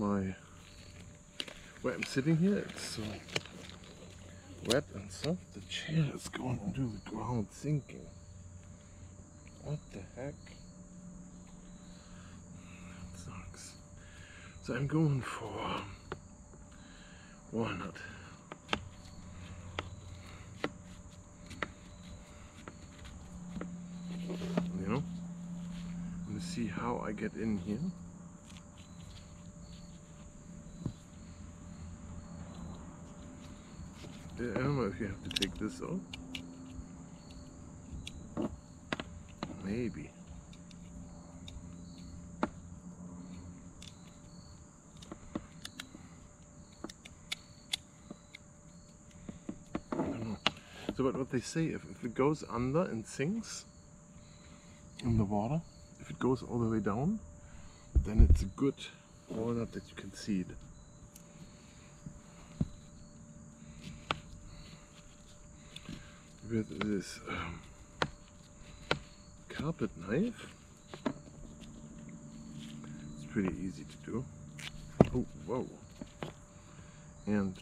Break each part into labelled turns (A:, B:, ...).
A: where I'm sitting here, it's so wet and soft. The chair is going into the ground sinking. What the heck? That sucks. So I'm going for walnut. You know? I'm gonna see how I get in here. I don't know if you have to take this out. Maybe. I don't know. So but what they say, if it goes under and sinks in the water, if it goes all the way down, then it's a good walnut that you can seed. With this carpet knife, it's pretty easy to do. Oh, whoa! And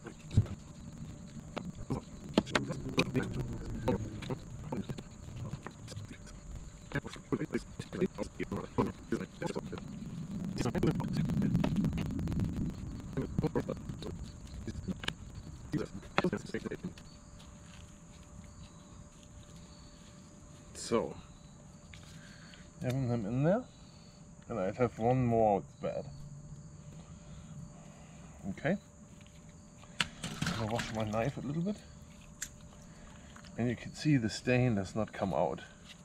A: so, having them in there, and I'd have one more bed. Okay, I'm gonna wash my knife a little bit, and you can see the stain does not come out.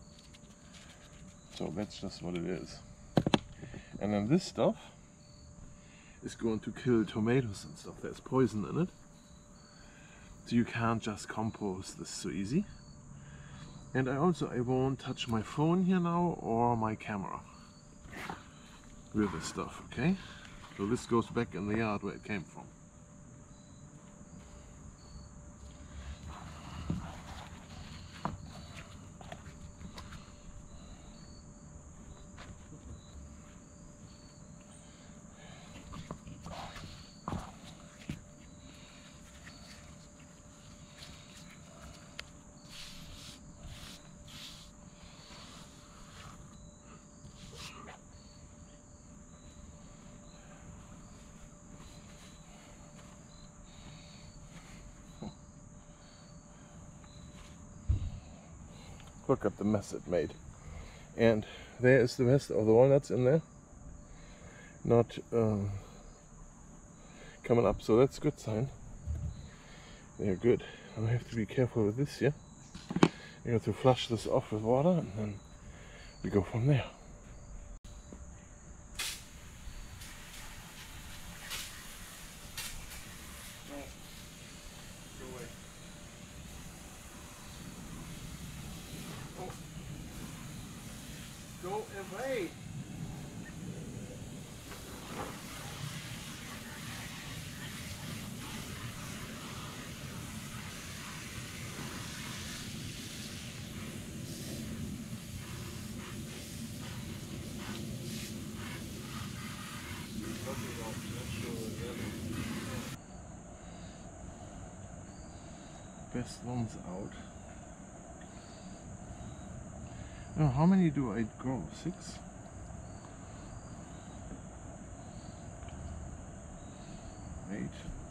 A: So that's just what it is. And then this stuff is going to kill tomatoes and stuff. There's poison in it, so you can't just compost this so easy. And I won't touch my phone here now or my camera with this stuff, okay? So this goes back in the yard where it came from. Look at the mess it made. And there is the rest of the walnuts in there. Not coming up, so that's a good sign. They're good. And I have to be careful with this here. You have to flush this off with water and then we go from there. Go away! Best ones out. Oh, how many do I grow? 6? 8.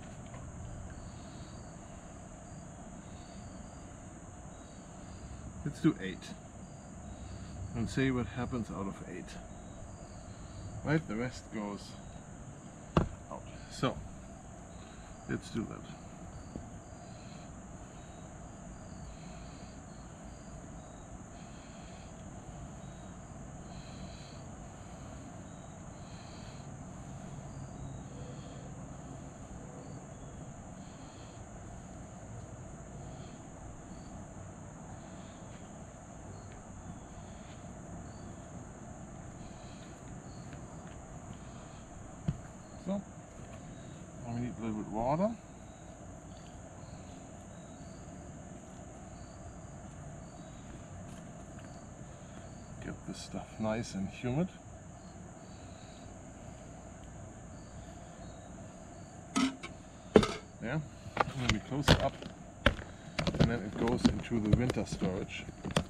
A: Let's do 8 and see what happens out of 8. Right, the rest goes out. So let's do that. So, now we need a little bit of water. Get this stuff nice and humid. Yeah, and then we close it up, and then it goes into the winter storage.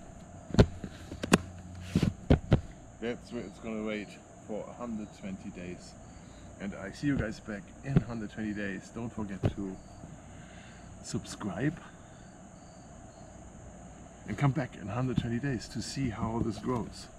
A: That's where it's gonna wait for 120 days. And I see you guys back in 120 days. Don't forget to subscribe and come back in 120 days to see how this grows.